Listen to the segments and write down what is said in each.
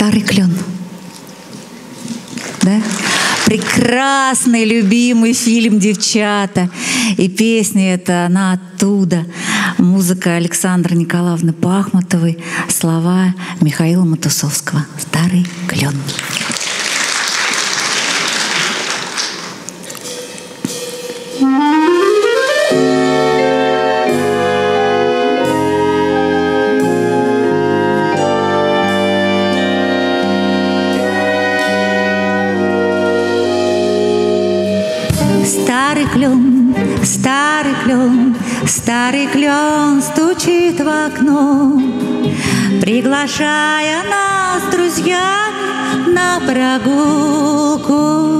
«Старый клен». Да? Прекрасный, любимый фильм «Девчата». И песня эта, она оттуда. Музыка Александры Николаевны Пахмутовой, слова Михаила Матусовского. «Старый клен». Старый клен, старый клен, старый клен стучит в окно, приглашая нас с друзьями на прогулку.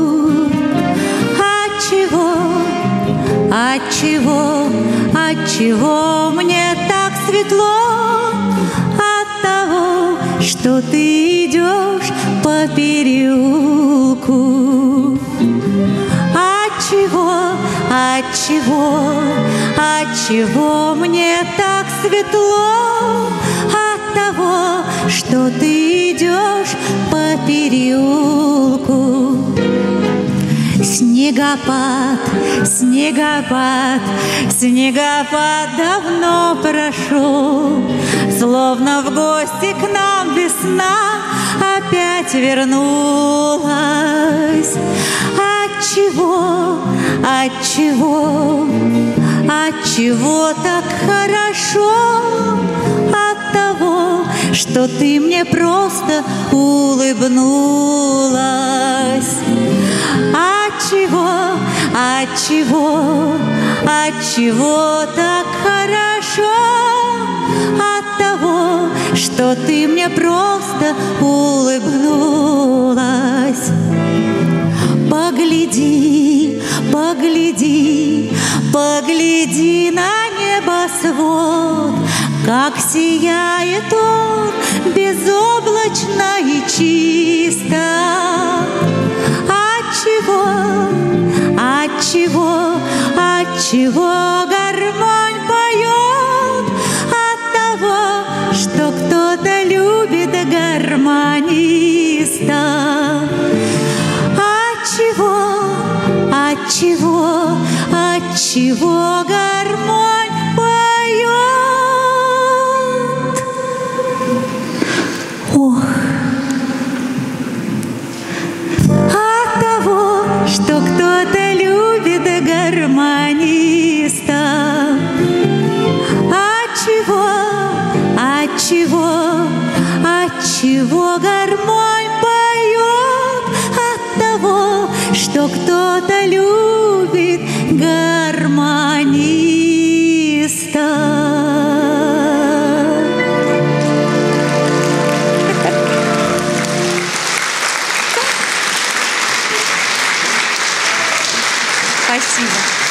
Отчего, отчего, отчего мне так светло? От того, что ты идешь по переулку. Отчего, отчего мне так светло? От того, что ты идешь по переулку. Снегопад, снегопад, снегопад давно прошел, словно в гости к нам весна опять вернулась. Отчего, отчего, отчего так хорошо? От того, что ты мне просто улыбнулась. Отчего, отчего, отчего так хорошо? От того, что ты мне просто улыбнулась. Погляди, погляди, погляди на небосвод, как сияет он безоблачно и чисто. Отчего, отчего, отчего гармонь поет? От того, что кто-то любит гармониста. Отчего, отчего гармонь поет? Ох! От того, что кто-то любит гармониста. Отчего, отчего, отчего гармонь поет? От того, что кто-то любит гармониста. Спасибо.